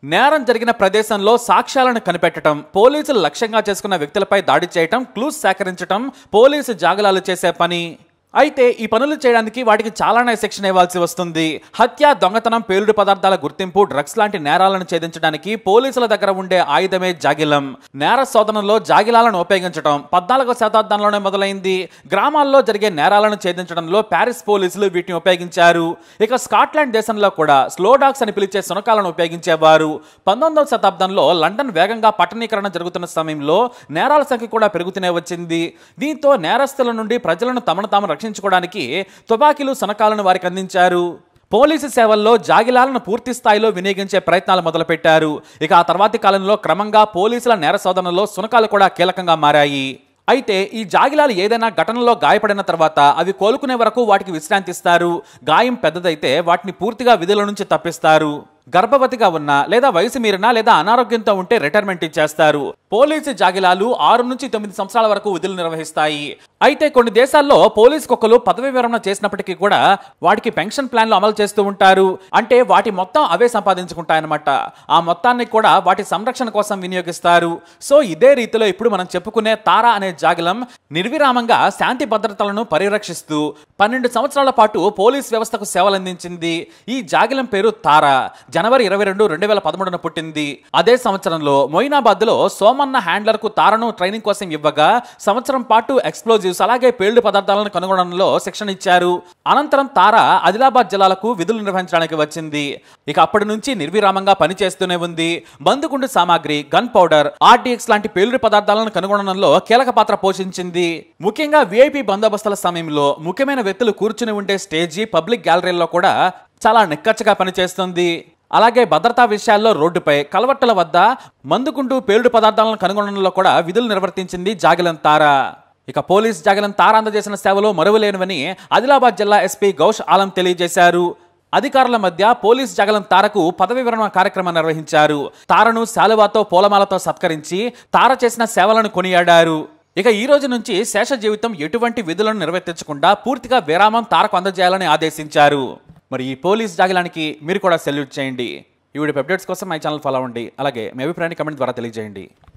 నేరం జరిగిన ప్రదేశంలో సాక్ష్యాలను కనిపెట్టడం, పోలీసులు లక్ష్యంగా చేసుకున్న వ్యక్తులపై దాడి చేయటం, క్లూస్ సేకరించడం పోలీసు జాగలాలు చేసే పని. అయితే ఈ పనులు చేయడానికి వాటికి చాలానే శిక్షణ ఇవ్వాల్సి వస్తుంది. హత్య, దొంగతనం, పేలుడు పదార్థాల గుర్తింపు, డ్రగ్స్ లాంటి నేరాలను ఛేదించడానికి పోలీసుల దగ్గర ఉండే ఆయుధమే జాగిలం. నేర శోధనలో జాగిలాలను ఉపయోగించడం 14వ శతాబ్దంలోనే మొదలైంది. గ్రామాల్లో జరిగే నేరాలను ఛేదించడంలో ప్యారిస్ పోలీసులు వీటిని ఉపయోగించారు. ఇక స్కాట్లాండ్ దేశంలో కూడా స్లో డాగ్స్ అని పిలిచే శునకాలను ఉపయోగించేవారు. 19వ శతాబ్దంలో లండన్ వేగంగా పట్టణీకరణ జరుగుతున్న సమయంలో నేరాల సంఖ్య కూడా పెరుగుతూనే వచ్చింది. దీంతో నేరస్తుల నుండి ప్రజలను తమను తాము రక్షించుకోవడానికి తుపాకీలు, శునకాలను వారికి అందించారు. పోలీసు సేవల్లో జాగిలాలను పూర్తి స్థాయిలో వినియోగించే ప్రయత్నాలు మొదలుపెట్టారు. ఇక ఆ తర్వాతి కాలంలో క్రమంగా పోలీసుల నేర శోధనలో శునకాలు కూడా కీలకంగా మారాయి. అయితే ఈ జాగిలాలు ఏదైనా ఘటనలో గాయపడిన తర్వాత అవి కోలుకునే వరకు వాటికి విశ్రాంతి ఇస్తారు. గాయం పెద్దదైతే వాటిని పూర్తిగా విధుల నుంచి తప్పిస్తారు. గర్భవతిగా ఉన్నా లేదా వయసు మీరినా లేదా అనారోగ్యంతో ఉంటే రిటైర్మెంట్ ఇచ్చేస్తారు. పోలీసు జాగిలాలు 6 నుంచి 9 సంవత్సరాల వరకు విధులు నిర్వహిస్తాయి. అయితే కొన్ని దేశాల్లో పోలీసు కుక్కలు పదవి విరమణ చేసినప్పటికీ కూడా వాటికి పెన్షన్ ప్లాన్లు అమలు చేస్తూ ఉంటారు. అంటే వాటి మొత్తం అవే సంపాదించుకుంటాయన్నమాట. ఆ మొత్తాన్ని కూడా వాటి సంరక్షణ కోసం వినియోగిస్తారు. సో ఇదే రీతిలో ఇప్పుడు మనం చెప్పుకునే తారా అనే జాగిలం నిర్విరామంగా శాంతి భద్రతలను పరిరక్షిస్తూ 12 సంవత్సరాల పాటు పోలీస్ వ్యవస్థకు సేవలందించింది. ఈ జాగిలం పేరు తారా. జనవరి 22, 2013 పుట్టింది. అదే సంవత్సరంలో మొయినాబాద్ లో సోమన్న హ్యాండ్లర్ కు తారను ట్రైనింగ్ కోసం ఇవ్వగా సంవత్సరం పాటు ఎక్స్ప్లోజివ్స్ అలాగే పేలుడు పదార్థాలను కనుగొనడంలో శిక్షణ ఇచ్చారు. అనంతరం తారా ఆదిలాబాద్ జిల్లాలకు విధులు నిర్వహించడానికి వచ్చింది. ఇక అప్పటి నుంచి నిర్విరామంగా పనిచేస్తూనే ఉంది. బందుగుండు సామాగ్రి, గన్ పౌడర్, ఆర్డీఎక్స్ లాంటి పేలుడు పదార్థాలను కనుగొనడంలో కీలక పాత్ర పోషించింది. ముఖ్యంగా విఐపి బందోబస్తుల సమయంలో ముఖ్యమైన వ్యక్తులు కూర్చుని ఉండే స్టేజీ, పబ్లిక్ గ్యాలరీల్లో కూడా చాలా నిక్కచ్చగా పనిచేస్తుంది. అలాగే భద్రతా విషయాల్లో రోడ్డుపై, కలవట్టల వద్ద మందుకుంటూ పేలుడు పదార్థాలను కనుగొనడంలో కూడా విధులు నిర్వర్తించింది జాగిలం తారా. ఇక పోలీస్ జాగిలం తారా అందజేసిన సేవలు మరువలేనివని ఆదిలాబాద్ జిల్లా ఎస్పీ గౌష్ ఆలం తెలియజేశారు. అధికారుల మధ్య పోలీస్ జాగలం తారకు పదవి విరమణ కార్యక్రమం నిర్వహించారు. తారను శాలువాతో, పూలమాలతో సత్కరించి తార చేసిన సేవలను కొనియాడారు. ఇక ఈ రోజు నుంచి శేష జీవితం ఎటువంటి విధులను నిర్వర్తించకుండా పూర్తిగా విరామం తారకు అందజేయాలని ఆదేశించారు. మరి ఈ పోలీస్ జాగిలానికి మీరు కూడా సెల్యూట్ చేయండి. ఈ వీడియో అప్డేట్స్ కోసం మై ఛానల్ ఫాలో అవ్వండి. అలాగే మీ అభిప్రాయాన్ని కమెంట్ ద్వారా తెలియజేయండి.